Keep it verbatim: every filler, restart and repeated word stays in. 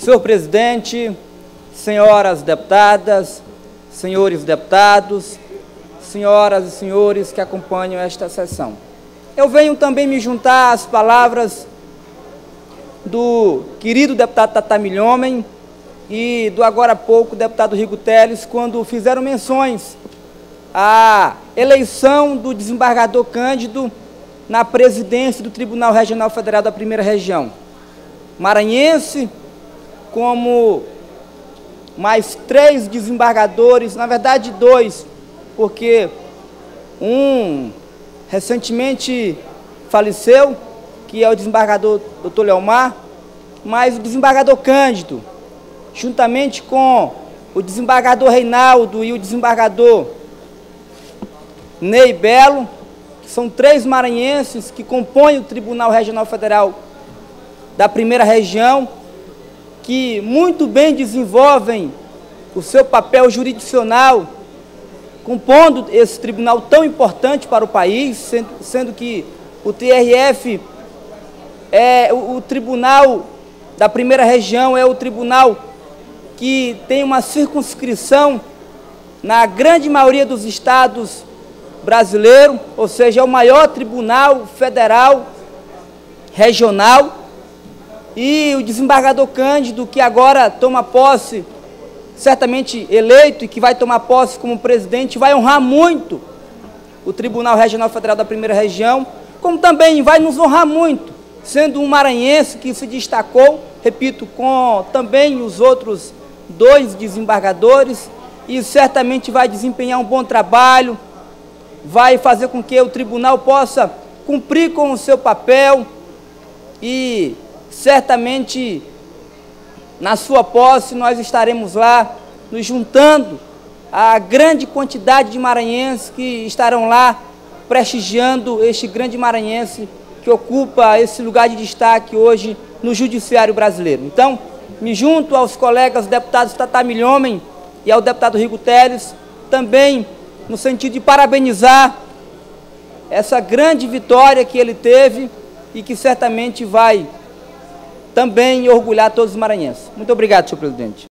Senhor presidente, senhoras deputadas, senhores deputados, senhoras e senhores que acompanham esta sessão. Eu venho também me juntar às palavras do querido deputado Tata Milhomem e do agora há pouco deputado Rigo Teles, quando fizeram menções à eleição do desembargador Cândido na presidência do Tribunal Regional Federal da Primeira Região. Maranhense, como mais três desembargadores, na verdade dois, porque um recentemente faleceu, que é o desembargador doutor Leomar, mas o desembargador Cândido, juntamente com o desembargador Reinaldo e o desembargador Ney Belo, que são três maranhenses que compõem o Tribunal Regional Federal da Primeira Região, que muito bem desenvolvem o seu papel jurisdicional, compondo esse tribunal tão importante para o país, sendo, sendo que o T R F é o, o Tribunal da Primeira Região, é o tribunal que tem uma circunscrição na grande maioria dos estados brasileiros, ou seja, é o maior tribunal federal regional. E o desembargador Cândido, que agora toma posse, certamente eleito, e que vai tomar posse como presidente, vai honrar muito o Tribunal Regional Federal da Primeira Região, como também vai nos honrar muito, sendo um maranhense que se destacou, repito, com também os outros dois desembargadores, e certamente vai desempenhar um bom trabalho, vai fazer com que o tribunal possa cumprir com o seu papel e certamente, na sua posse, nós estaremos lá, nos juntando à grande quantidade de maranhenses que estarão lá, prestigiando este grande maranhense que ocupa esse lugar de destaque hoje no judiciário brasileiro. Então, me junto aos colegas deputados Tata Milhomem e ao deputado Rigo Teles, também no sentido de parabenizar essa grande vitória que ele teve e que certamente vai também orgulhar todos os maranhenses. Muito obrigado, senhor presidente.